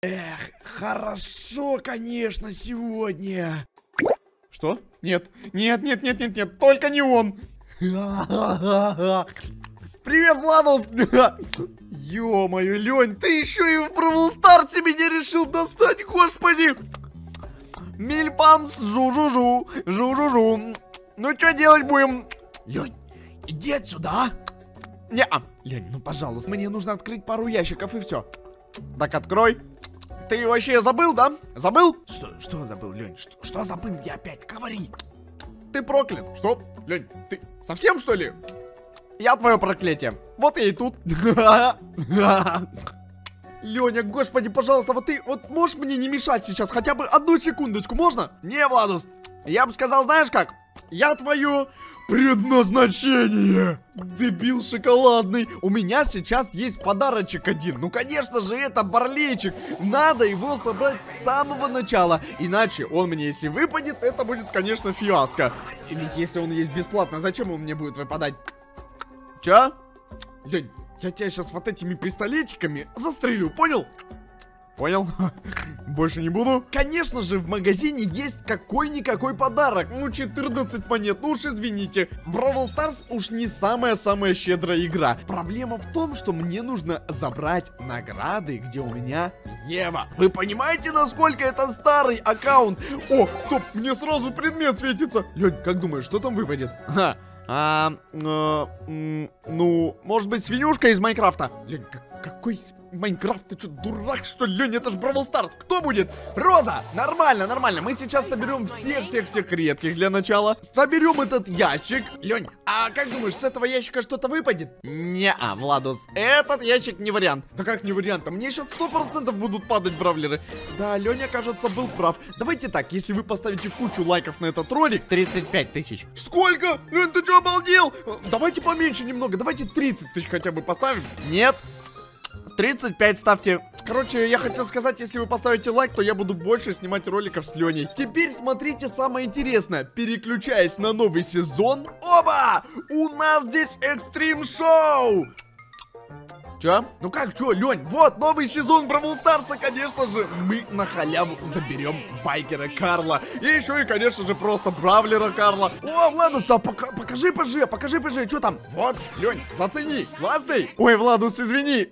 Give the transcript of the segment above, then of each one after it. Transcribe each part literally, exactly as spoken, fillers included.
Эх, хорошо, конечно, сегодня. Что? Нет, нет, нет, нет, нет, нет, только не он. Привет, Владус! Ё-моё, Лёнь, ты еще и в Бравл Старсе меня решил достать, господи! Мильпамс, жу-жу-жу, жу-жу-жу. Ну что делать будем? Лёнь, иди отсюда, а? Не-а. Лёнь, ну пожалуйста, мне нужно открыть пару ящиков и все. Так открой. Ты вообще забыл, да? Забыл? Что, что забыл, Лёнь? Что, что забыл я опять? Говори. Ты проклят. Что? Лёнь, ты совсем что ли? Я твое проклятие. Вот я и тут. Лёня, господи, пожалуйста, вот ты вот можешь мне не мешать сейчас хотя бы одну секундочку, можно? Не, Владус, я бы сказал, знаешь как? Я твое предназначение. Дебил шоколадный. У меня сейчас есть подарочек один. Ну, конечно же, это барлейчик. Надо его собрать с самого начала. Иначе он мне, если выпадет, это будет, конечно, фиаско. И ведь если он есть бесплатно, зачем он мне будет выпадать? Чё? Лень, я тебя сейчас вот этими пистолетиками застрелю, понял? Понял? Больше не буду. Конечно же, в магазине есть какой-никакой подарок. Ну, четырнадцать монет, ну уж извините. Бравл Старс уж не самая-самая щедрая игра. Проблема в том, что мне нужно забрать награды, где у меня Ева. Вы понимаете, насколько это старый аккаунт? О, стоп, мне сразу предмет светится. Лень, как думаешь, что там выпадет? Ха. А, э, м, ну, может быть, свинюшка из Майнкрафта? Лень, какой Майнкрафт? Ты что, дурак, что ли? Лень, это ж Бравл Старс. Кто будет? Роза! Нормально, нормально. Мы сейчас соберем всех-всех-всех редких для начала. Соберем этот ящик. Лень, а как думаешь, с этого ящика что-то выпадет? Не-а, Владус, этот ящик не вариант. Да как не вариант? А мне сейчас сто процентов будут падать бравлеры. Да, Леня, кажется, был прав. Давайте так, если вы поставите кучу лайков на этот ролик, тридцать пять тысяч. Сколько? Лень, ты что, обалдел? Давайте поменьше немного, давайте тридцать тысяч хотя бы поставим. Нет. тридцать пять ставьте. Короче, я хотел сказать, если вы поставите лайк, то я буду больше снимать роликов с Леней. Теперь смотрите самое интересное. Переключаясь на новый сезон. Оба! У нас здесь экстрим шоу! Чё? Ну как, чё, Лень? Вот, новый сезон Бравл Старса, конечно же. Мы на халяву заберем байкера Карла. И еще и, конечно же, просто бравлера Карла. О, Владус, а пока, покажи ПЖ, покажи ПЖ, что там? Вот, Лень, зацени, классный. Ой, Владус, извини.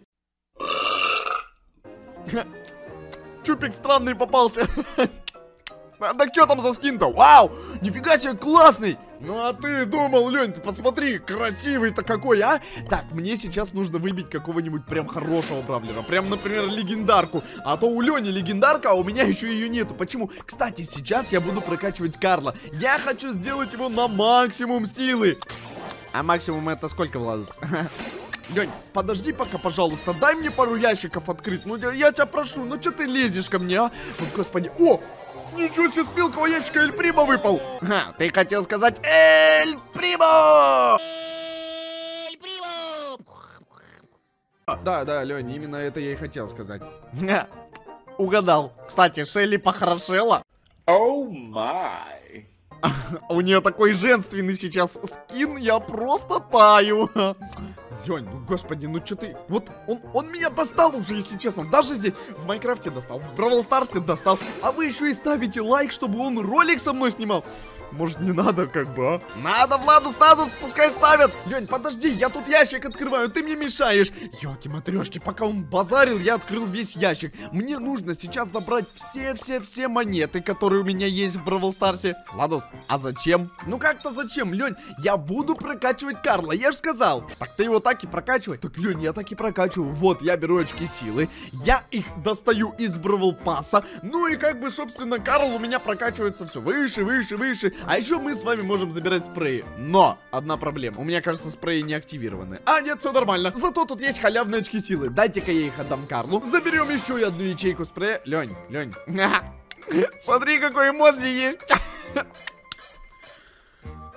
Чупик странный попался. Так что там за скин-то? Вау! Нифига себе, классный! Ну а ты думал, Лень, ты посмотри, красивый-то какой, а? Так, мне сейчас нужно выбить какого-нибудь прям хорошего бравлера. Прям, например, легендарку. А то у Лени легендарка, а у меня еще ее нету. Почему? Кстати, сейчас я буду прокачивать Карла. Я хочу сделать его на максимум силы. А максимум это сколько, Владус? Лень, подожди пока, пожалуйста, дай мне пару ящиков открыть. Ну, я, я тебя прошу, ну что ты лезешь ко мне, а? Вот, господи, о! Ничего себе, с пилкового ящика Эль Примо выпал. Ха, ты хотел сказать Эль Примо! Эль Примо! Да, да, Лень, именно это я и хотел сказать. Ха, угадал. Кстати, Шелли похорошела. Оу май. У нее такой женственный сейчас скин, я просто таю. Лень, ну господи, ну что ты... Вот он, он меня достал уже, если честно. Даже здесь, в Майнкрафте достал, в Бравл Старсе достал. А вы еще и ставите лайк, чтобы он ролик со мной снимал. Может, не надо, как бы, а? Надо, Владус, надо, пускай ставят. Лень, подожди, я тут ящик открываю, ты мне мешаешь. Ёлки-матрёшки, пока он базарил, я открыл весь ящик. Мне нужно сейчас забрать все-все-все монеты, которые у меня есть в Бравл Старсе. Владус, а зачем? Ну как-то зачем, Лень? Я буду прокачивать Карла, я же сказал. Так ты его так и прокачивай. Так, Лень, я так и прокачиваю. Вот, я беру очки силы, я их достаю из Бравл Пасса. Ну и как бы, собственно, Карл у меня прокачивается все выше, выше, выше. А еще мы с вами можем забирать спреи. Но одна проблема. У меня, кажется, спреи не активированы. А, нет, все нормально. Зато тут есть халявные очки силы. Дайте-ка я их отдам Карлу. Заберем еще и одну ячейку спрея. Лень, Лень. Смотри, какой эмодзи есть.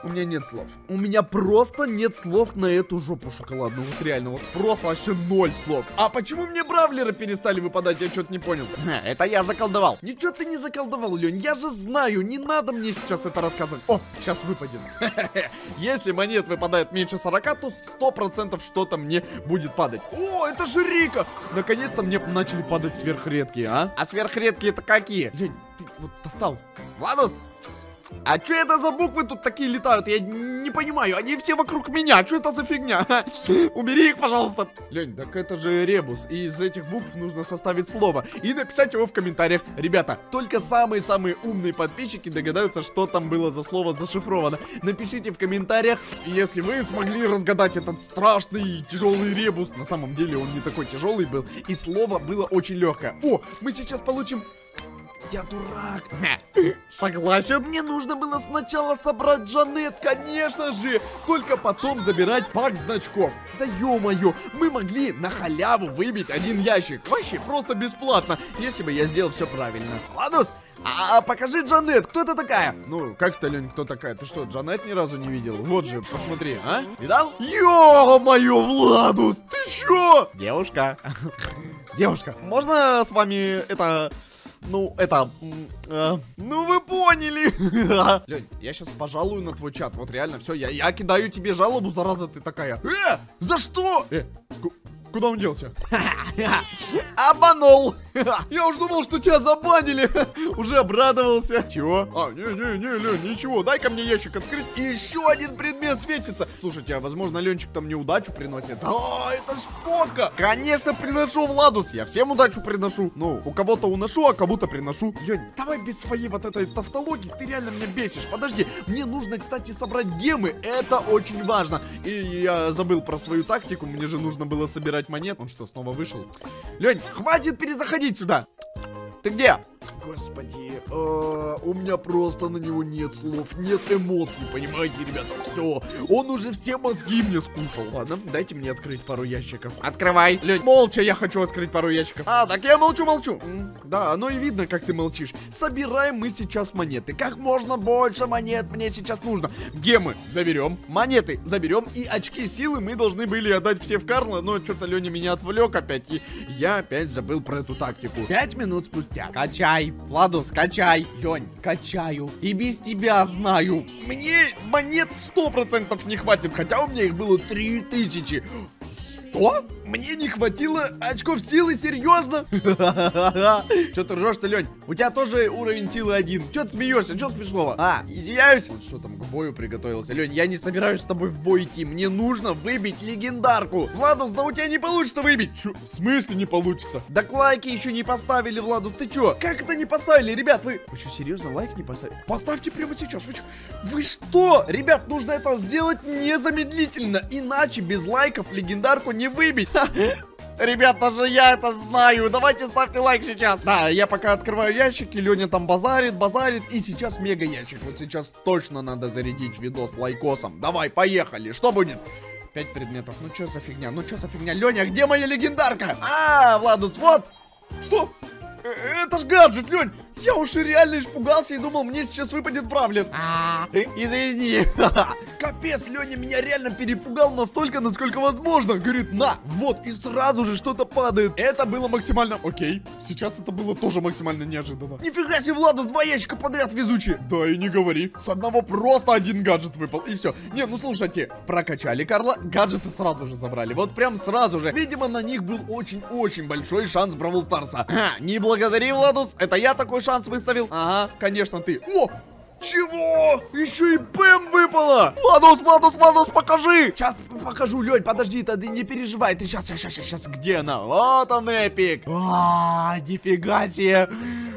У меня нет слов. У меня просто нет слов на эту жопу шоколадную. Вот реально, вот просто вообще ноль слов. А почему мне бравлеры перестали выпадать? Я что-то не понял. Это я заколдовал. Ничего ты не заколдовал, Лень. Я же знаю, не надо мне сейчас это рассказывать. О, сейчас выпадет. Если монет выпадает меньше сорока, то сто процентов что-то мне будет падать. О, это же Рика! Наконец-то мне начали падать сверхредкие, а? А сверхредкие это какие? Лень, ты вот достал. Владус! А что это за буквы тут такие летают? Я не понимаю, они все вокруг меня. Что это за фигня? Убери их, пожалуйста. Лень, так это же ребус. И из этих букв нужно составить слово и написать его в комментариях. Ребята, только самые-самые умные подписчики догадаются, что там было за слово зашифровано. Напишите в комментариях, если вы смогли разгадать этот страшный тяжелый ребус. На самом деле он не такой тяжелый был. И слово было очень легкое. О, мы сейчас получим... Я дурак. Согласен. Мне нужно было сначала собрать Джанет, конечно же. Только потом забирать пак значков. Да ё-моё, мы могли на халяву выбить один ящик. Вообще просто бесплатно, если бы я сделал все правильно. Ладус, а, а покажи Джанет, кто это такая? Ну, как это, Лень, кто такая? Ты что, Джанет ни разу не видел? Вот же, посмотри, а? Видал? Ё-моё, Владус, ты чё? Девушка. Девушка, можно с вами это... Ну, это... Э, ну, вы поняли. Лень, я сейчас пожалую на твой чат. Вот реально, все, я, я кидаю тебе жалобу, зараза ты такая. Э, за что? Э, куда он делся? Обманул. Я уж думал, что тебя забанили. Уже обрадовался. Чего? А, не-не-не, Лень, ничего. Дай-ка мне ящик открыть. И еще один предмет светится. Слушайте, а возможно, Ленчик там мне удачу приносит? А, это ж фотка. Конечно, приношу, Владус. Я всем удачу приношу. Ну, у кого-то уношу, а кому-то приношу. Лень, давай без своей вот этой тавтологии. Ты реально меня бесишь. Подожди, мне нужно, кстати, собрать гемы. Это очень важно. И я забыл про свою тактику. Мне же нужно было собирать монет. Он что, снова вышел? Лень, хватит перезаходить сюда. Ты где? Господи, э, у меня просто на него нет слов, нет эмоций, понимаете, ребята, все. Он уже все мозги мне скушал. Ладно, дайте мне открыть пару ящиков. Открывай. Лень, молча я хочу открыть пару ящиков. А, так я молчу-молчу. Да, оно и видно, как ты молчишь. Собираем мы сейчас монеты. Как можно больше монет мне сейчас нужно. Гемы заберем, монеты заберем, и очки силы мы должны были отдать все в Карла, но что-то Леня меня отвлек опять, и я опять забыл про эту тактику. Пять минут спустя. Качай. Владус, качай. Лень, качаю. И без тебя знаю. Мне монет сто процентов не хватит, хотя у меня их было три тысячи. Что? Мне не хватило очков силы? Серьезно? Че ты ржешь-то, Лень? У тебя тоже уровень силы один. Че ты смеешься? Че смешного? А, извиняюсь. Вот что там, к бою приготовился. Лень, я не собираюсь с тобой в бой идти. Мне нужно выбить легендарку. Владус, да у тебя не получится выбить. Чё? В смысле не получится? Так лайки еще не поставили, Владус. Ты че? Как это не поставили? Ребят, вы... Вы что, серьезно лайк не поставили? Поставьте прямо сейчас. Вы, чё? Вы что? Ребят, нужно это сделать незамедлительно. Иначе без лайков легендарку не выбить. Ребят, даже я это знаю. Давайте ставьте лайк сейчас. Да, я пока открываю ящики, Леня там базарит, базарит. И сейчас мега ящик. Вот сейчас точно надо зарядить видос лайкосом. Давай, поехали. Что будет? Пять предметов. Ну что за фигня? Ну что за фигня? Леня, где моя легендарка? А, Владус, вот. Что? Это ж гаджет, Лень. Я уж и реально испугался и думал, мне сейчас выпадет бравлер. Извини. Капец, Леня меня реально перепугал настолько, насколько возможно. Говорит, на, вот, и сразу же что-то падает. Это было максимально... Окей, сейчас это было тоже максимально неожиданно. Нифига себе, Владус, два ящика подряд везучие. Да и не говори. С одного просто один гаджет выпал, и все. Не, ну слушайте, прокачали Карла, гаджеты сразу же забрали. Вот прям сразу же. Видимо, на них был очень-очень большой шанс Бравл Старса. А, не благодари, Владус, это я такой шанс выставил. Ага, конечно, ты. О! Чего? Еще и ПМ выпало! Владус, Владус, Владус, покажи! Сейчас покажу, Лень, подожди, ты не переживай. Ты сейчас, сейчас, сейчас, сейчас, где она? Вот он, эпик. А, нифига себе.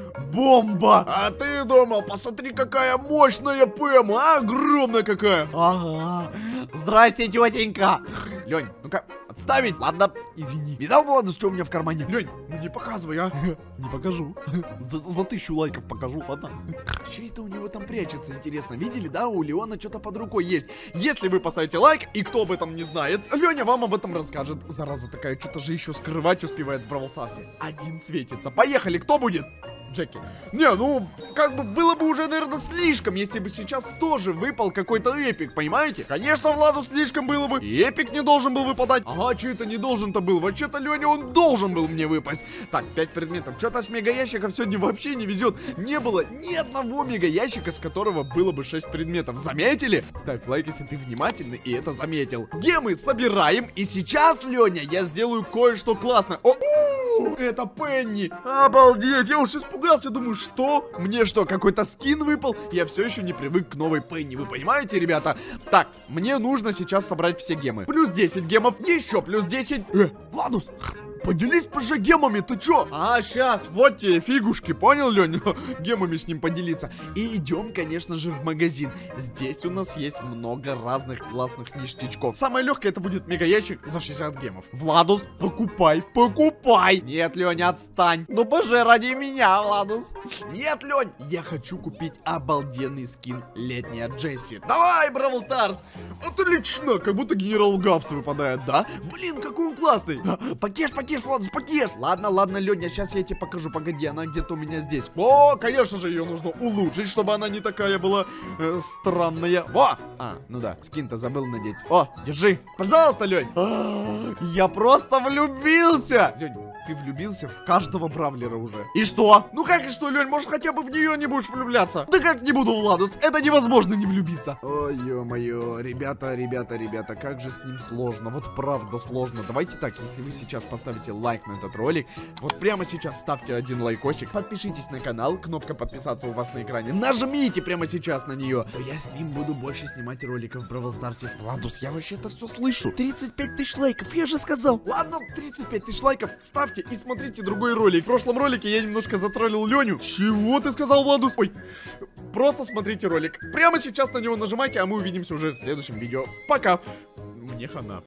Бомба! А ты думал, посмотри, какая мощная ПМ, а? Огромная какая! Ага. Здрасте, тетенька. Лень, ну-ка, отставить. Ладно, извини. Видал, Владус, что у меня в кармане? Лень, ну не показывай, а. Не покажу. За, за тысячу лайков покажу, ладно? Что это у него там прячется, интересно? Видели, да? У Леона что-то под рукой есть. Если вы поставите лайк, и кто об этом не знает, Леня вам об этом расскажет. Зараза такая, что-то же еще скрывать успевает в Бравл Старсе. Один светится. Поехали, кто будет? Джеки. Не, ну, как бы было бы уже, наверное, слишком, если бы сейчас тоже выпал какой-то эпик, понимаете? Конечно, Владу слишком было бы. И эпик не должен был выпадать. Ага, что это не должен-то был? Вообще-то, Леня, он должен был мне выпасть. Так, пять предметов. Что-то с мега-ящиков сегодня вообще не везет. Не было ни одного мега-ящика, с которого было бы шесть предметов. Заметили? Ставь лайк, если ты внимательный и это заметил. Гемы собираем. И сейчас, Леня, я сделаю кое-что классное. О, это Пенни. Обалдеть, я уж испугался. Думаю, что? Мне что, какой-то скин выпал? Я все еще не привык к новой Пенни. Вы понимаете, ребята? Так, мне нужно сейчас собрать все гемы. Плюс десять гемов, еще плюс десять. Э, Владус, поделись позже гемами, ты чё? А, сейчас, вот тебе фигушки, понял, Лёнь? Гемами с ним поделиться. И идем, конечно же, в магазин. Здесь у нас есть много разных классных ништячков. Самое легкое это будет мега-ящик за шестьдесят гемов. Владус, покупай, покупай. Нет, Лёнь, отстань. Ну, боже, ради меня, Владус. Нет, Лёнь, я хочу купить обалденный скин летняя Джесси. Давай, Бравл Старс. Отлично, как будто генерал Гавс выпадает, да? Блин, какой он классный. Покеш, покеш, Владус, покеш. Ладно, ладно, Лёня, сейчас я тебе покажу. Погоди, она где-то у меня здесь. О, конечно же, ее нужно улучшить, чтобы она не такая была э, странная. Во! А, ну да, скин-то забыл надеть. О, держи. Пожалуйста, Лёнь. Я просто влюбился. Лёнь, ты влюбился в каждого бравлера уже. И что? Ну как и что, Лёнь, может хотя бы в нее не будешь влюбляться? Да как не буду, Владус, это невозможно не влюбиться. Ой, ё-моё, ребята, ребята, ребята, как же с ним сложно, вот правда сложно. Давайте так, если вы сейчас поставите лайк на этот ролик, вот прямо сейчас ставьте один лайкосик, подпишитесь на канал, кнопка подписаться у вас на экране, нажмите прямо сейчас на нее, то я с ним буду больше снимать роликов в Бравл Старсе. Владус, я вообще-то все слышу. тридцать пять тысяч лайков, я же сказал. Ладно, тридцать пять тысяч лайков, ставьте и смотрите другой ролик. В прошлом ролике я немножко затроллил Леню. Чего ты сказал, Владус? Ой, просто смотрите ролик. Прямо сейчас на него нажимайте, а мы увидимся уже в следующем видео. Пока. Мне хана.